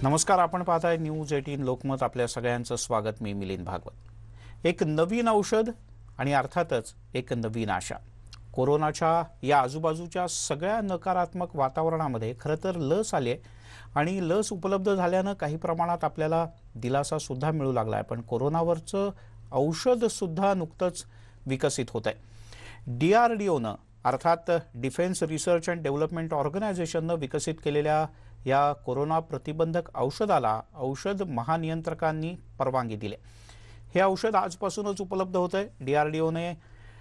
नमस्कार, आपण पाहताय न्यूज 18 लोकमत. आपल्या सगळ्यांचं स्वागत. मी मिलिंद भागवत. एक नवीन औषध आणि अर्थातच एक नवीन आशा. कोरोनाच्या या आजूबाजूच्या सगळ्या नकारात्मक वातावरणामध्ये खरं तर लस आली आहे आणि लस उपलब्ध झाल्यानं काही प्रमाणात आपल्याला दिलासा सुद्धा मिळू लागला आहे. पण कोरोनावरचं औषध सुद्धा नुकतंच विकसित होत आहे. DRDOनं अर्थात डिफेन्स रिसर्च अँड डेव्हलपमेंट ऑर्गनायझेशननं विकसित केलेल्या या कोरोना प्रतिबंधक औषधाला औषध महानियंत्रकांनी परवानगी दिली. हे औषध आजपासूनच उपलब्ध होत आहे. DRDOने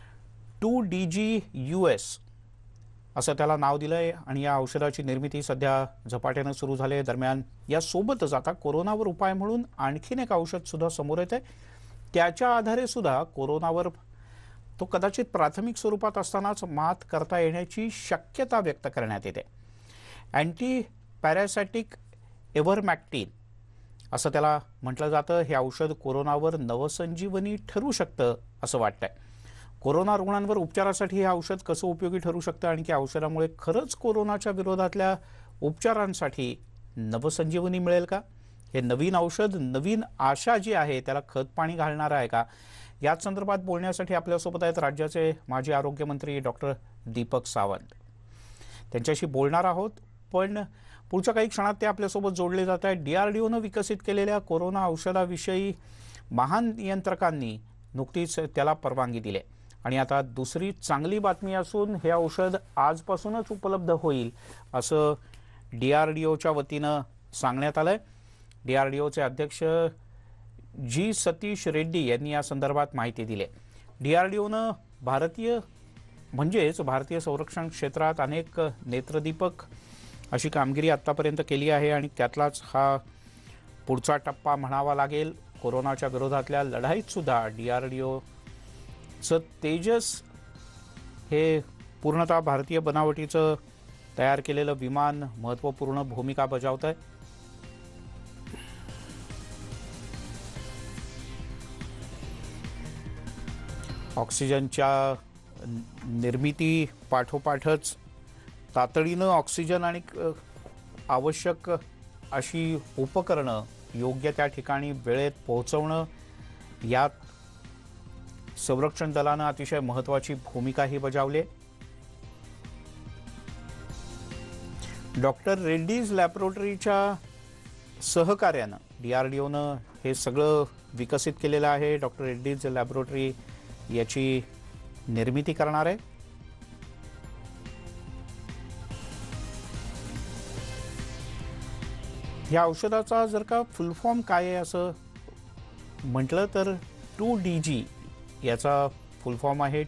2DG-US असं त्याला नाव दिलं आहे आणि या औषधाची निर्मिती सध्या झपाट्यानं सुरू झाली आहे. दरम्यान यासोबतच आता कोरोनावर उपाय म्हणून आणखीन एक औषध सुद्धा समोर येत आहे. त्याच्या आधारे सुद्धा कोरोनावर तो कदाचित प्राथमिक स्वरूपात असतानाच मात करता येण्याची शक्यता व्यक्त करण्यात येते. अँटी पॅरासायटिक इव्हरमॅक्टिन असं त्याला म्हटलं जातं. हे औषध कोरोनावर नवसंजीवनी ठरू शकतं असं वाटतंय. कोरोना रुग्णांवर उपचारासाठी हे औषध कसं उपयोगी ठरू शकतं आणि त्या औषधामुळे खरंच कोरोनाच्या विरोधातल्या उपचारांसाठी नवसंजीवनी मिळेल का? हे नवीन औषध नवीन आशा जी आहे त्याला खतपाणी घालणार आहे का? याच संदर्भात बोलण्यासाठी आपल्यासोबत आहेत राज्याचे माजी आरोग्यमंत्री डॉक्टर दीपक सावंत. त्यांच्याशी बोलणार आहोत, पण पुढच्या काही क्षणात ते आपल्यासोबत जोडले जात आहेत. DRDOनं विकसित केलेल्या कोरोना औषधाविषयी महानियंत्रकांनी नुकतीच त्याला परवानगी दिली आणि आता दुसरी चांगली बातमी असून हे औषध आजपासूनच उपलब्ध होईल असं DRDOच्या वतीनं सांगण्यात आलंय. DRDOचे अध्यक्ष जी सतीश रेड्डी यांनी या संदर्भात माहिती दिली. DRDOनं भारतीय संरक्षण क्षेत्रात अनेक नेत्रदीपक अशी कामगिरी आतापर्यंत केली आहे आणि त्यातलाच हा पुढचा टप्पा म्हणावा लागेल. कोरोनाच्या विरोधातल्या लढाईत सुद्धा DRDOचं तेजस हे पूर्णतः भारतीय बनावटीचं तयार केलेलं विमान महत्त्वपूर्ण भूमिका बजावत आहे. ऑक्सिजनच्या निर्मिती पाठोपाठच तातडीनं ऑक्सिजन आणि आवश्यक अशी उपकरणं योग्य त्या ठिकाणी वेळेत पोहोचवणं यात संरक्षण दलानं अतिशय महत्त्वाची भूमिकाही बजावली. डॉक्टर रेड्डीज लॅबोरेटरीच्या सहकार्यानं DRDOनं हे सगळं विकसित केलेलं आहे. डॉक्टर रेड्डीज लॅबोरेटरी याची निर्मिती करणार आहे. या औषधाचा जर का फुल फॉर्म काय आहे असं म्हटलं तर 2DG याचा फुल फॉर्म आहे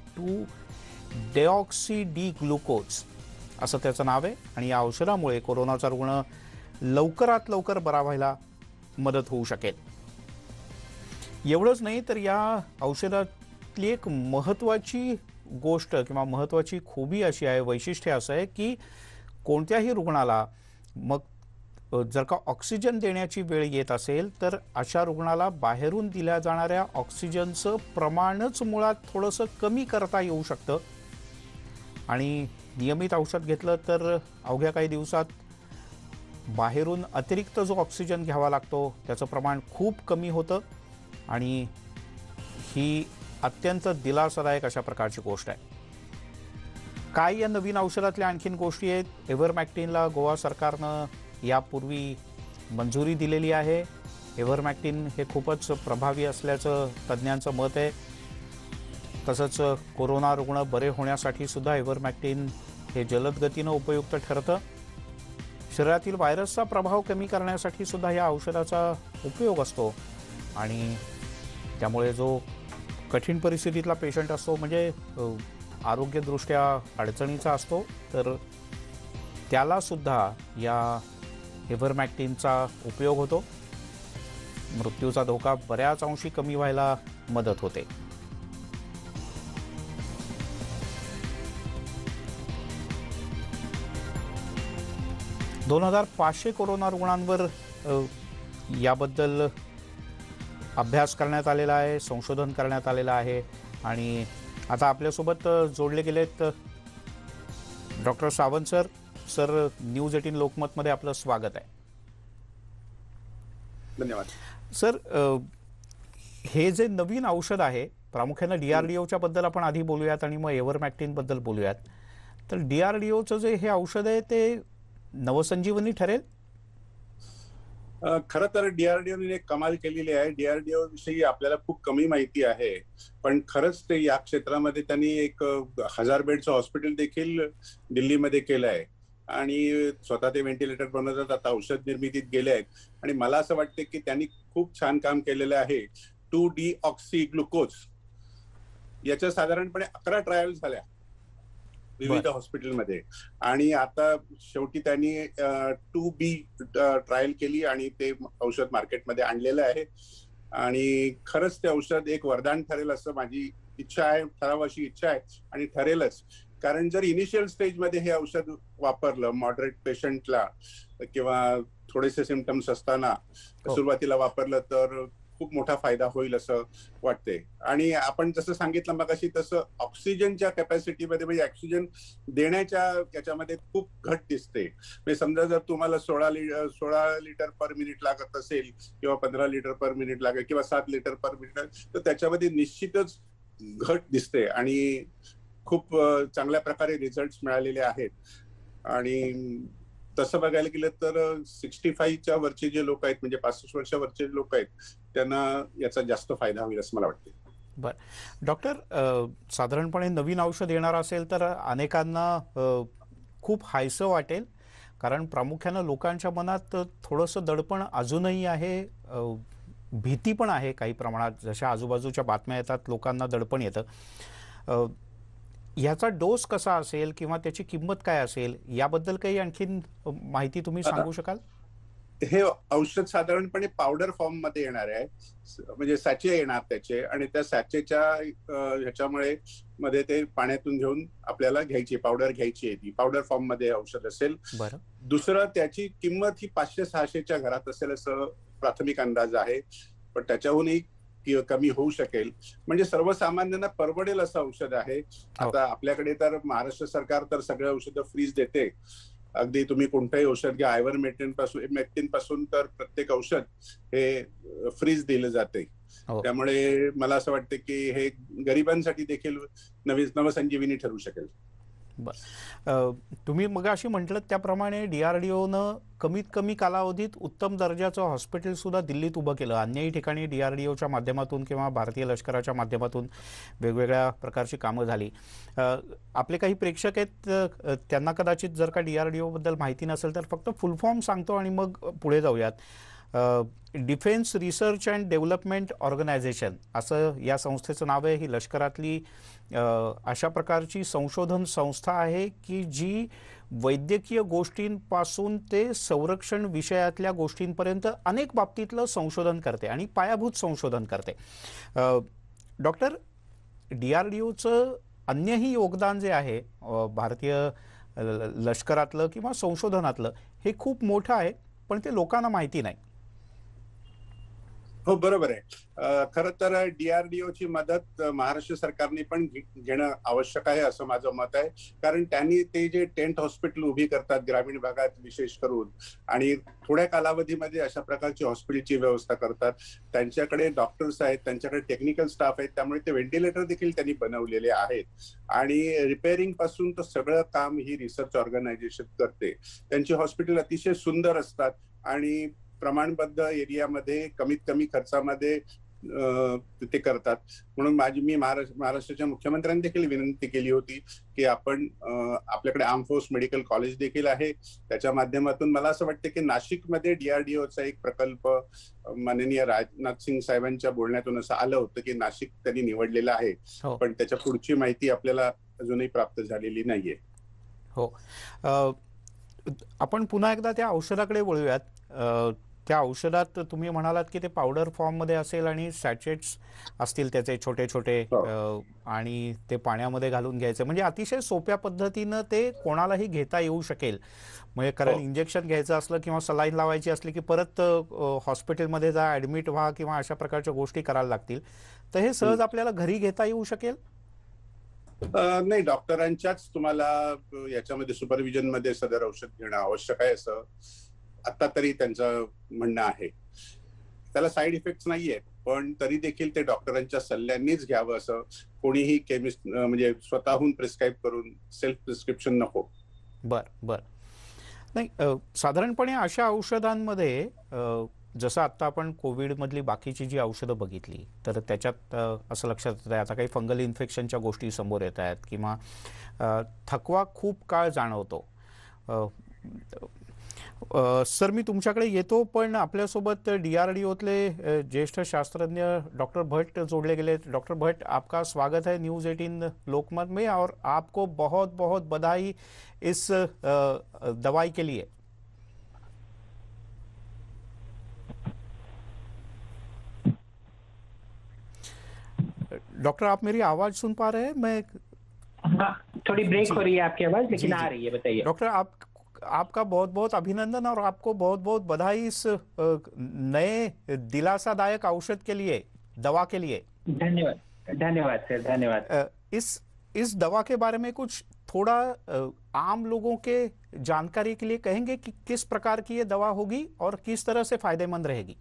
2-deoxy-D-ग्लुकोज असं त्याचं नाव आहे आणि या औषधामुळे कोरोनाचा रुग्ण लवकरात लवकर बरा व्हायला मदत होऊ शकेल. एवढंच नाही तर या औषधातली एक महत्त्वाची गोष्ट किंवा महत्त्वाची खूबी अशी आहे, वैशिष्ट्य असं आहे की कोणत्याही रुग्णाला मग जर का ऑक्सिजन देण्याची वेळ येत असेल तर अशा रुग्णाला बाहेरून दिल्या जाणाऱ्या ऑक्सिजनचं प्रमाणच मुळात थोडंसं कमी करता येऊ शकतं आणि नियमित औषध घेतलं तर अवघ्या काही दिवसात बाहेरून अतिरिक्त जो ऑक्सिजन घ्यावा लागतो त्याचं प्रमाण खूप कमी होतं आणि ही अत्यंत दिलासादायक अशा प्रकारची गोष्ट आहे. काय या नवीन औषधातल्या आणखीन गोष्टी आहेत? इव्हरमॅक्टिनला गोवा सरकारनं यापूर्वी मंजुरी दिलेली आहे. इव्हरमॅक्टिन हे खूपच प्रभावी असल्याचं तज्ज्ञांचं मत आहे. तसंच कोरोना रुग्ण बरे होण्यासाठी सुद्धा इव्हरमॅक्टिन हे जलद गतीनं उपयुक्त ठरतं. शरीरातील व्हायरसचा प्रभाव कमी करण्यासाठी सुद्धा या औषधाचा उपयोग असतो आणि त्यामुळे जो कठीण परिस्थितीतला पेशंट असतो म्हणजे आरोग्यदृष्ट्या अडचणीचा असतो तर त्याला सुद्धा या इव्हरमॅक्टिनचा उपयोग होतो. मृत्यूचा धोका बऱ्याच अंशी कमी व्हायला मदत होते. दोन 2500 कोरोना रुग्णांवर याबद्दल अभ्यास करण्यात आलेला आहे, संशोधन करण्यात आलेलं आहे आणि आता आपल्यासोबत जोडले गेलेत डॉक्टर सावंत सर. न्यूज 18 लोकमतमध्ये आपलं स्वागत आहे. धन्यवाद. सर, हे जे नवीन औषध आहे, प्रामुख्याने DRDOच्या बद्दल आपण आधी बोलूयात आणि मग एव्हरमॅक्टिन बद्दल बोलूयात. तर DRDOचं जे हे औषध आहे ते नवसंजीवनी ठरेल? खरं तर DRDOने एक कमाल केलेली आहे. DRDO विषयी आपल्याला खूप कमी माहिती आहे, पण खरंच ते या क्षेत्रामध्ये त्यांनी एक 1000 बेडचं हॉस्पिटल देखील दिल्लीमध्ये केलं आहे आणि स्वतः ते व्हेंटिलेटर बनवतात, आता औषध निर्मितीत गेले आहेत. आणि मला असं वाटतं की त्यांनी खूप छान काम केलेलं आहे. 2-deoxy-ग्लुकोज याच्या साधारणपणे 11 ट्रायल्स झाल्या विविध हॉस्पिटलमध्ये, आणि आता शेवटी त्यांनी 2B ट्रायल केली आणि ते औषध मार्केटमध्ये आणलेलं आहे. आणि खरंच ते औषध एक वरदान ठरेल असं माझी इच्छा आहे, ठराव अशी इच्छा आहे, आणि ठरेलच. कारण जर इनिशियल स्टेजमध्ये हे औषध वापरलं मॉडरेट पेशंटला किंवा थोडेसे सिम्पटम्स असताना सुरुवातीला वापरलं तर खूप मोठा फायदा होईल असं वाटते. आणि आपण जसं सांगितलं मगाशी तसं ऑक्सिजनच्या कॅपॅसिटीमध्ये, म्हणजे ऑक्सिजन देण्याच्या याच्यामध्ये खूप घट दिसते. म्हणजे समजा जर तुम्हाला 16 लिटर पर मिनिट लागत असेल किंवा 15 लिटर पर मिनिट लागेल किंवा 7 लिटर पर मिनिट, तर त्याच्यामध्ये निश्चितच घट दिसते आणि खूप चांगल्या प्रकारे रिझल्ट मिळालेले आहेत. आणि तसं बघायला गेलं तर 65च्या वरचे जे लोक आहेत, म्हणजे 65 वर्षावरचे लोक आहेत, त्यांना याचा जास्त फायदा होईल असं मला वाटते. बरं डॉक्टर, साधारणपणे नवीन औषध येणार असेल तर अनेकांना खूप हायसं वाटेल, कारण प्रामुख्यानं लोकांच्या मनात थोडंसं दडपण अजूनही आहे, भीती पण आहे काही प्रमाणात. जशा आजूबाजूच्या बातम्या येतात लोकांना दडपण येतं. ह्याचा डोस कसा असेल किंवा त्याची किंमत काय असेल याबद्दल काही आणखीन माहिती तुम्ही सांगू शकाल? हे औषध साधारणपणे पावडर फॉर्म मध्ये येणार आहे, म्हणजे सॅचे येणार त्याचे, आणि त्या सॅचेच्या ह्याच्यामुळे मध्ये ते पाण्यातून घेऊन आपल्याला घ्यायची पावडर घ्यायची आहे. ती पावडर फॉर्म मध्ये औषध असेल. बरं. दुसरं, त्याची किंमत ही 500-600च्या घरात असेल असं प्राथमिक अंदाज आहे, पण त्याच्याहूनही कमी होऊ शकेल. म्हणजे सर्वसामान्यांना परवडेल असं औषध आहे. आता आपल्याकडे तर महाराष्ट्र सरकार तर सगळे औषधं फ्रीज देते. अगदी तुम्ही कोणतंही औषध घ्या, आयव्हरमेक्टिन पासून तर प्रत्येक औषध हे फ्रीज दिलं जाते. त्यामुळे मला असं वाटतं की हे गरिबांसाठी देखील नवसंजीवनी ठरू शकेल. तुम्ही मगाशी म्हटलं त्याप्रमाणे DRDOनं कमीत कमी कालावधीत उत्तम दर्जाचं हॉस्पिटल सुद्धा दिल्लीत उभं केलं. अन्यही ठिकाणी DRDOच्या माध्यमातून किंवा भारतीय लष्कराच्या माध्यमातून वेगवेगळ्या प्रकारची कामं झाली. आपले काही प्रेक्षक आहेत, त्यांना कदाचित जर का DRDO बद्दल माहिती नसेल तर फक्त फुल फॉर्म सांगतो आणि मग पुढे जाऊयात. Defence research and development organisation असं या संस्थेचं नाव आहे. ही लष्करातली अशा प्रकारची संशोधन संस्था आहे की जी वैद्यकीय गोष्टींपासून ते संरक्षण विषयातल्या गोष्टींपर्यंत अनेक बाबतीतलं संशोधन करते आणि पायाभूत संशोधन करते. डॉक्टर, DRDOचं अन्यही योगदान जे आहे भारतीय लष्करातलं किंवा संशोधनातलं, हे खूप मोठं आहे, पण ते लोकांना माहिती नाही. हो, बरोबर आहे. खरं तर DRDOची मदत महाराष्ट्र सरकारने पण घेणं आवश्यक आहे असं माझं मत आहे. कारण त्यांनी ते जे टेंट हॉस्पिटल उभी करतात ग्रामीण भागात विशेष करून, आणि थोड्या कालावधीमध्ये अशा प्रकारची हॉस्पिटलची व्यवस्था करतात. त्यांच्याकडे डॉक्टर्स आहेत, त्यांच्याकडे टेक्निकल स्टाफ आहेत, त्यामुळे ते व्हेंटिलेटर देखील त्यांनी बनवलेले आहेत. आणि रिपेअरिंग पासून तर सगळं काम ही रिसर्च ऑर्गनायझेशन करते. त्यांची हॉस्पिटल अतिशय सुंदर असतात आणि प्रमाणबद्ध एरियामध्ये कमीत कमी खर्चामध्ये ते करतात. म्हणून मी महाराष्ट्राच्या मुख्यमंत्र्यांनी देखील विनंती केली होती की आपण आपल्याकडे आर्म फोर्स मेडिकल कॉलेज देखील आहे, त्याच्या माध्यमातून मला असं वाटतं की नाशिकमध्ये DRDOचा एक प्रकल्प माननीय राजनाथ सिंग साहेबांच्या बोलण्यातून असं आलं होतं की नाशिक त्यांनी निवडलेलं आहे, पण त्याच्या पुढची माहिती आपल्याला अजूनही प्राप्त झालेली नाहीये. हो, आपण पुन्हा एकदा त्या औषधाकडे वळूयात. त्या औषधात तुम्ही म्हणालात की ते पावडर फॉर्ममध्ये असेल आणि सॅचेट्स असतील त्याचे छोटे छोटे, आणि ते पाण्यामध्ये घालून घ्यायचं, म्हणजे अतिशय सोप्या पद्धतीनं ते कोणालाही घेता येऊ शकेल. म्हणजे कारण इंजेक्शन घ्यायचं असलं किंवा सलाईन लावायची असली की परत हॉस्पिटलमध्ये जा, ॲडमिट व्हा किंवा अशा प्रकारच्या गोष्टी करायला लागतील. तर हे सहज आपल्याला घरी घेता येऊ शकेल? नाही, डॉक्टरांच्याच तुम्हाला याच्यामध्ये सुपरविजन मध्ये सदर औषध घेणं आवश्यक आहे असं आता तरी त्यांचं म्हणणं आहे. त्याला साईड इफेक्ट नाहीये, पण तरी देखील ते डॉक्टरांच्या सल्ल्यांनीच घ्यावं, असं कोणीही केमिस्ट म्हणजे स्वतःहून प्रिस्क्राईब करून सेल्फ प्रिस्क्रिप्शन नको. बर बर. नाही, साधारणपणे अशा औषधांमध्ये जसं आत्ता आपण कोविडमधली बाकीची जी औषधं बघितली तर त्याच्यात असं लक्षात येतं आहे आता काही फंगल इन्फेक्शनच्या गोष्टी समोर येत आहेत किंवा थकवा खूप काळ जाणवतो. सर मी तुमच्याकडे येतो, पण आपल्यासोबत DRDOतले ज्येष्ठ शास्त्रज्ञ डॉक्टर भट्ट जोड़े गेले. डॉक्टर भट्ट, आपका स्वागत है न्यूज़ 18 लोकमत में और आपको बहुत बहुत बधाई इस दवाई के लिए. डॉक्टर, आप मेरी आवाज सुन पा रहे हैं? मैं हाँ, थोड़ी ब्रेक हो रही है आपकी आवाज, लेकिन आ रही है, बताइए. डॉक्टर, आपका बहुत बहुत अभिनंदन और आपको बहुत बहुत बधाई इस नए दिलासादायक औषध के लिए, दवा के लिए. धन्यवाद धन्यवाद सर, धन्यवाद. इस दवा के बारे में कुछ थोड़ा आम लोगों के जानकारी के लिए कहेंगे कि किस प्रकार की ये दवा होगी और किस तरह से फायदेमंद रहेगी?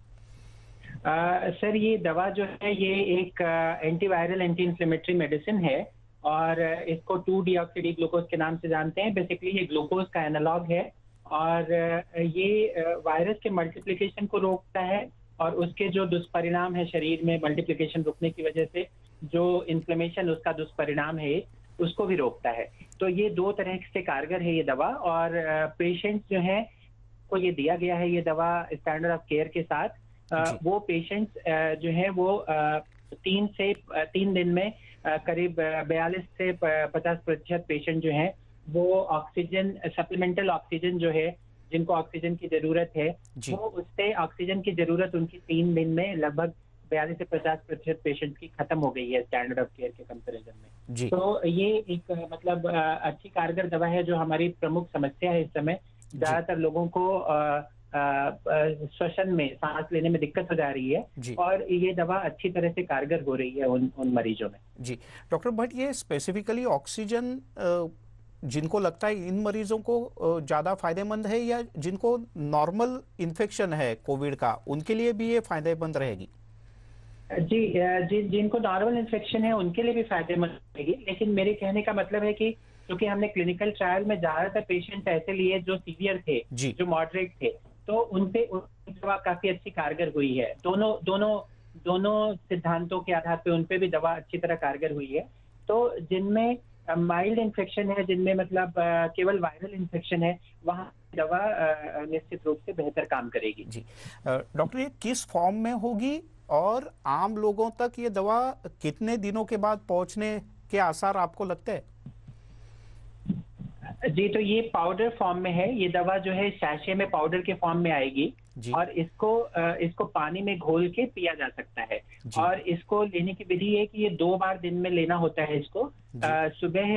सर, ये दवा जो है ये एक एंटीवायरल एंटी इन्फ्लेमेटरी मेडिसिन है और इसको 2-डीऑक्सी डी ग्लूकोज के नाम से जानते हैं. बेसिकली ये ग्लूकोज का एनालॉग है और ये वायरस के मल्टीप्लिकेशन को रोकता है और उसके जो दुष्परिणाम है शरीर में मल्टीप्लिकेशन रुकने की वजह से जो इन्फ्लेमेशन उसका दुष्परिणाम है उसको भी रोकता है. तो ये 2 तरह से कारगर है ये दवा और पेशेंट्स जो है को ये दिया गया है ये दवा स्टैंडर्ड ऑफ केयर के साथ. वो पेशेंट्स जो है वो 3 दिन में करीब 42 से 50% पेशेंट जो है वो ऑक्सीजन सप्लीमेंटल ऑक्सीजन जो है जिनको ऑक्सीजन की जरूरत है वो उससे ऑक्सीजन की जरूरत उनकी 3 दिन में लगभग 42 से 50% पेशेंट की खत्म हो गई है स्टैंडर्ड ऑफ केयर के कंपैरिजन में. तो ये एक मतलब अच्छी कारगर दवा है जो हमारी प्रमुख समस्या है इस समय. ज्यादातर लोगों को श्वसन में सांस लेने में दिक्कत हो जा रही है और ये दवा अच्छी तरह से कारगर हो रही है उन मरीजों में. जी डॉक्टर भट्ट, ये स्पेसिफिकली ऑक्सीजन जिनको लगता है इन मरीजों को ज़्यादा फायदेमंद है या जिनको नॉर्मल इन्फेक्शन है कोविड का उनके लिए भी ये फायदेमंद रहेगी? जी जिनको नॉर्मल इन्फेक्शन है उनके लिए भी फायदेमंद रहेगी, लेकिन मेरे कहने का मतलब है कि क्योंकि हमने क्लिनिकल ट्रायल में ज्यादातर पेशेंट ऐसे लिए जो सीवियर थे, जो मॉडरेट थे, तो उनपे दवा काफी अच्छी कारगर हुई है. दोनों सिद्धांतों के आधार पे उनपे भी दवा अच्छी तरह कारगर हुई है. तो जिनमें माइल्ड इन्फेक्शन है, जिनमें मतलब केवल वायरल इन्फेक्शन है, वहाँ दवा निश्चित रूप से बेहतर काम करेगी. जी डॉक्टर, ये किस फॉर्म में होगी और आम लोगों तक ये दवा कितने दिनों के बाद पहुंचने के आसार आपको लगते हैं? जी, तो ये पाउडर फॉर्म में है. ये दवा जो है सैशे में पाउडर के फॉर्म में आएगी और इसको पानी में घोल के पिया जा सकता है. और इसको लेने की विधि है कि ये 2 बार दिन में लेना होता है. इसको सुबह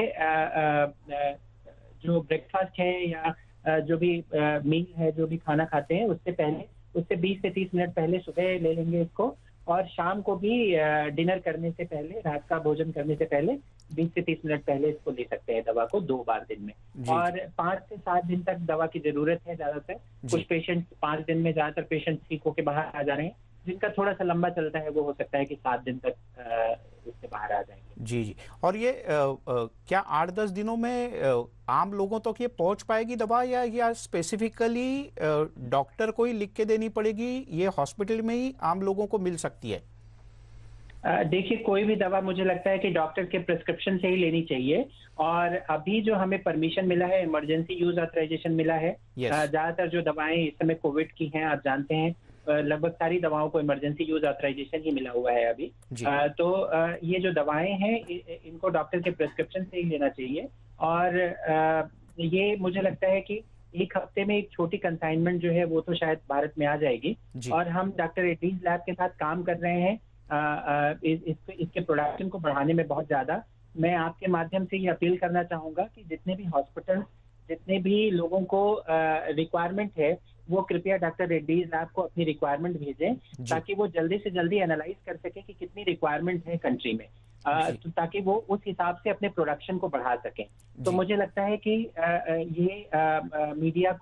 जो ब्रेकफास्ट है या जो भी मील है, जो भी खाना खाते हैं उससे 20 से 30 मिनट पहले सुबह ले लेंगे इसको, और शाम को भी डिनर करने से पहले, रात का भोजन करने से पहले 20 से 30 मिनट पहले इसको ले सकते हैं दवा को 2 बार दिन में. और 5 से 7 दिन तक दवा की जरूरत है ज्यादातर. कुछ पेशेंट 5 दिन में, ज्यादातर पेशेंट ठीक होके बाहर आ जा रहे हैं. जिनका थोड़ा सा लंबा चलता है वो हो सकता है कि 7 दिन तक उससे बाहर आ जाएंगे. जी और ये क्या 8-10 दिनों में आम लोगों तक ये पहुंच पाएगी दवा या स्पेसिफिकली डॉक्टर को ही लिख के देनी पड़ेगी? ये हॉस्पिटल में ही आम लोगों को मिल सकती है? देखिए, कोई भी दवा मुझे लगता है कि डॉक्टर के प्रिस्क्रिप्शन से ही लेनी चाहिए. और अभी जो हमें परमिशन मिला है, इमरजेंसी यूज ऑथराइजेशन मिला है. ज्यादातर जो दवाएं इस समय कोविड की हैं, आप जानते हैं लगभग सारी दवाओं को इमरजेंसी यूज ऑथराइजेशन ही मिला हुआ है अभी. तो ये जो दवाएं हैं इनको डॉक्टर के प्रिस्क्रिप्शन से ही लेना चाहिए. और ये मुझे लगता है कि 1 हफ्ते में एक छोटी कंसाइनमेंट जो है वो तो शायद भारत में आ जाएगी. और हम डॉक्टर रेड्डीज लैब के साथ काम कर रहे हैं इसके प्रोडक्शन को बढ़ाने में बहुत ज्यादा. मैं आपके माध्यम से ये अपील करना चाहूंगा कि जितने भी हॉस्पिटल, जितने भी लोगों को रिक्वायरमेंट है, वो कृपया डॉक्टर रेड्डीज लैब को अपनी रिक्वायरमेंट भेजें ताकि वो जल्दी से जल्दी एनालाइज कर सके कि कितनी रिक्वायरमेंट है कंट्री में, ताकि वो उस हिसाब से अपने प्रोडक्शन को बढ़ा सकें. तो मुझे लगता है कि ये मीडिया को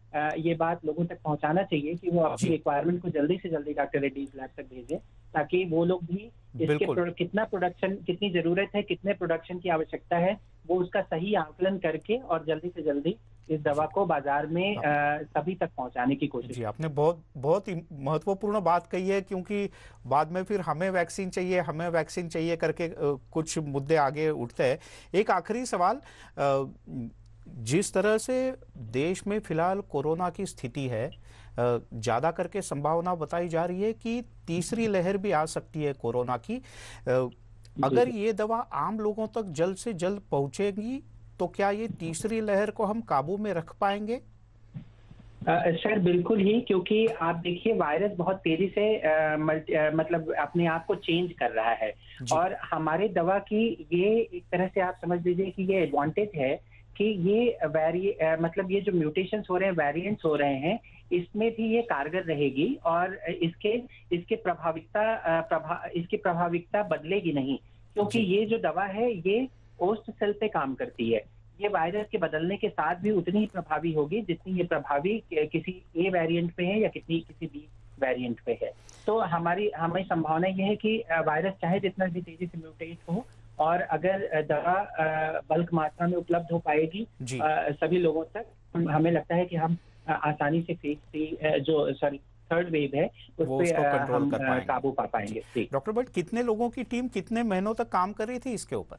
ये बात लोगों तक पहुंचाना चाहिए कि वो अपनी रिक्वायरमेंट को जल्दी से जल्दी डॉक्टर रेड्डीज लैब तक भेजें, ताकि वो लोग भी इसके कितना प्रोडक्शन, कितनी जरूरत है, कितने प्रोडक्शन की आवश्यकता है, वो उसका सही आकलन करके और जल्दी से जल्दी इस दवा को बाजार में सभी तक पहुंचाने की कोशिश। जी, आपने बहुत ही महत्वपूर्ण बात कही है, क्योंकि बाद में फिर हमें वैक्सीन चाहिए करके कुछ मुद्दे आगे उठते हैं। एक आखिरी सवाल, जिस तरह से देश में फिलहाल कोरोना की स्थिति है, ज्यादा करके संभावना बताई जा रही है कि तीसरी लहर भी आ सकती है कोरोना की। अगर ये दवा आम लोगों तक जल्द से जल्द पहुंचेगी तो क्या ये तीसरी लहर को हम काबू में रख पाएंगे? सर बिल्कुल ही, क्योंकि आप देखिए वायरस बहुत तेजी से मतलब अपने आप को चेंज कर रहा है, और हमारे दवा की ये एक तरह से आप समझ लीजिए कि ये एडवांटेज है कि ये मतलब ये जो म्यूटेशंस हो रहे हैं, वेरिएंट्स हो रहे हैं, इसमें भी ये कारगर रहेगी, और इसके प्रभाविकता बदलेगी नहीं, क्योंकि ये जो दवा है ये होस्ट सेल पे काम करती है। ये वायरस के बदलने के साथ भी उतनी ही प्रभावी होगी जितनी ये प्रभावी किसी ए वेरिएंट पे है या किसी बी वेरिएंट पे है। तो हमारी संभावना ये है कि वायरस चाहे जितना भी तेजी से म्यूटेट हो, और अगर दवा बल्क मात्रा में उपलब्ध हो पाएगी सभी लोगों तक, हमें लगता है कि हम आसानी से थर्ड वेव है उस पे हम काबू पा पाएंगे। डॉक्टर भट्ट, कितने लोगों की टीम कितने महीनों तक काम कर रही थी इसके ऊपर?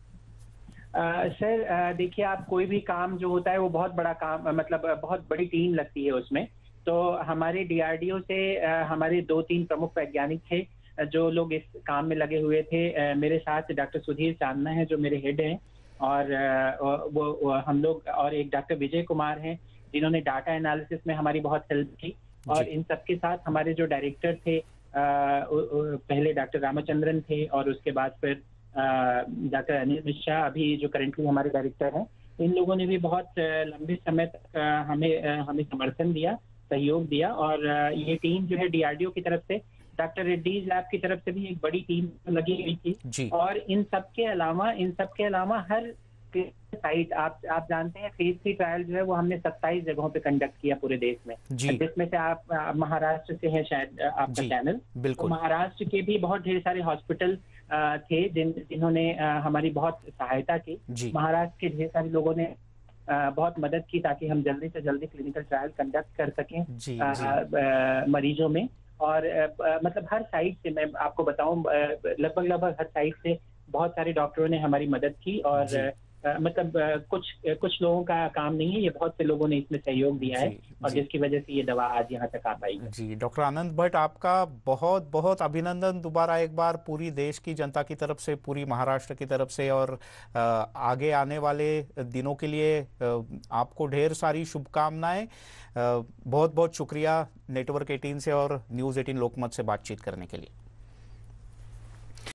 सर देखिए, आप कोई भी काम जो होता है वो बहुत बड़ा काम, मतलब बहुत बड़ी टीम लगती है उसमें। तो हमारे डीआरडीओ से हमारे 2-3 प्रमुख वैज्ञानिक थे जो लोग इस काम में लगे हुए थे। मेरे साथ डॉक्टर सुधीर चांदना है जो मेरे हेड हैं, और वो हम लोग, और एक डॉक्टर विजय कुमार हैं जिन्होंने डाटा एनालिसिस में हमारी बहुत हेल्प की। और इन सबके साथ हमारे जो डायरेक्टर थे, पहले डॉक्टर रामचंद्रन थे, और उसके बाद फिर डॉक्टर अनिल मिश्रा अभी जो करेंटली हमारे डायरेक्टर हैं, इन लोगों ने भी बहुत लंबे समय तक हमें समर्थन दिया, सहयोग दिया। और ये टीम जो है डीआरडीओ की तरफ से, डॉक्टर रेड्डीज लैब की तरफ से भी एक बड़ी टीम लगी हुई थी। और इन सब के अलावा हर साइट, आप जानते हैं फेज 3 ट्रायल जो है वो हमने 27 जगहों पे कंडक्ट किया पूरे देश में, जिसमें से आप महाराष्ट्र से है शायद आपका चैनल। तो महाराष्ट्र के भी बहुत ढेर सारे हॉस्पिटल थे जिन्होंने हमारी बहुत सहायता की। महाराष्ट्र के ढेर सारे लोगों ने बहुत मदद की ताकि हम जल्दी से जल्दी क्लिनिकल ट्रायल कंडक्ट कर सकें मरीजों में। और मतलब हर साइड से, मैं आपको बताऊं, लगभग हर साइड से बहुत सारे डॉक्टरों ने हमारी मदद की। और मतलब कुछ लोगों का काम नहीं है, ये बहुत से लोगों ने इसमें सहयोग दिया है, और जिसकी वजह से ये दवा आज यहाँ तक आ पाई है। जी, डॉक्टर आनंद भट्ट, आपका बहुत बहुत अभिनंदन दोबारा एक बार पूरी देश की जनता की तरफ से, पूरी महाराष्ट्र की तरफ से, और आगे आने वाले दिनों के लिए आपको ढेर सारी शुभकामनाएं। बहुत बहुत शुक्रिया नेटवर्क 18 से और न्यूज़ 18 लोकमत से बातचीत करने के लिए।